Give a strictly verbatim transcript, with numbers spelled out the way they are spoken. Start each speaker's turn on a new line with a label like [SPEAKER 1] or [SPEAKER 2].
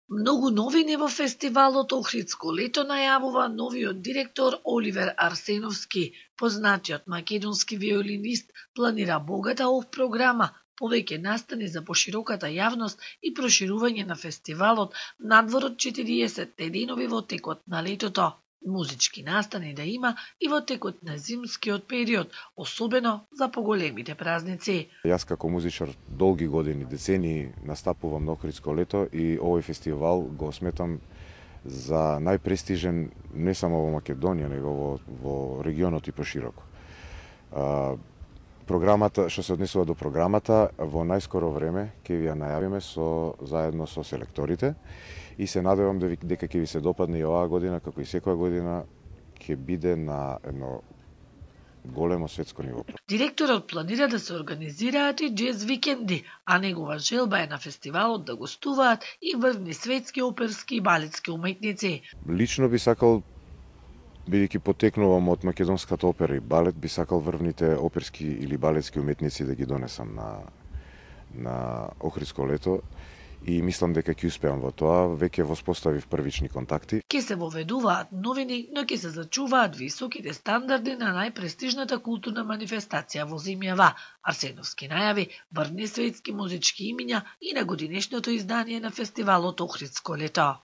[SPEAKER 1] Многу новини во фестивалот Охридско лето најавува новиот директор Оливер Арсеновски. Познатиот македонски виолинист планира богата програма, повеќе настани за пошироката јавност и проширување на фестивалот надвор од четириесетте денови во текот на летото. Музички настани да има и во текот на зимскиот период, особено за поголемите празници.
[SPEAKER 2] Јас како музичар долги години, децении настапувам на Охридско лето и овој фестивал го сметам за најпрестижен не само во Македонија, него во, во регионот и пошироко. А, програмата, што се однесува до програмата, во најскоро време ќе ви ја најавиме со заедно со селекторите и се надевам дека ќе ви се допадне и оваа година, како и секоја година, ќе биде на едно големо светско ниво.
[SPEAKER 1] Директорот планира да се организираат и џез викенди, а негова желба е на фестивалот да гостуваат и врвни светски оперски и балетски уметници.
[SPEAKER 2] Лично би сакал, бидејќи потекнувам од македонската опера и балет, би сакал врвните оперски или балетски уметници да ги донесам на на Охридско лето и мислам дека ќе успеам во тоа. Веќе воспоставив првични контакти.
[SPEAKER 1] Ке се воведуваат новини, но ќе се зачуваат високите стандарди на најпрестижната културна манифестација во земјава. Арсеновски најави врвни светски музички имиња и на годинешното издание на фестивалот Охридско лето.